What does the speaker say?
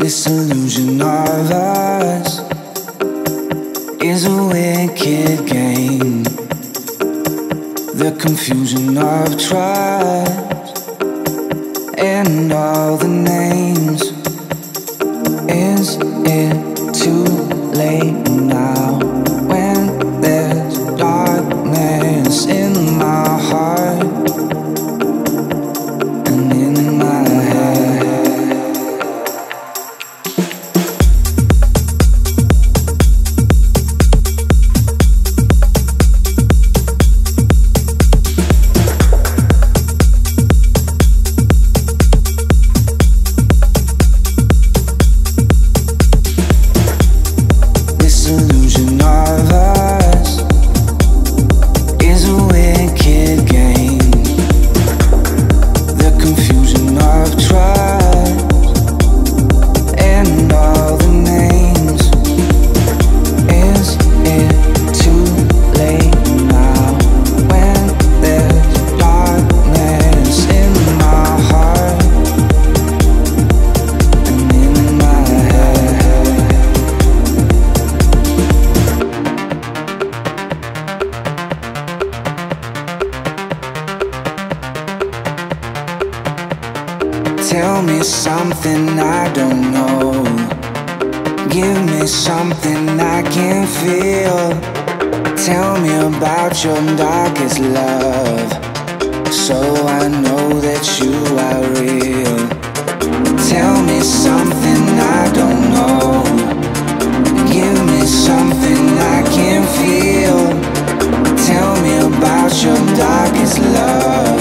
This illusion of us is a wicked game. The confusion of trust and all the names. Is it too late now when there's darkness in my heart and in my head? Tell me something I don't know. Give me something I can feel. Tell me about your darkest love, so I know that you are real. Tell me something I don't know. Give me something I can feel. Tell me about your darkest love.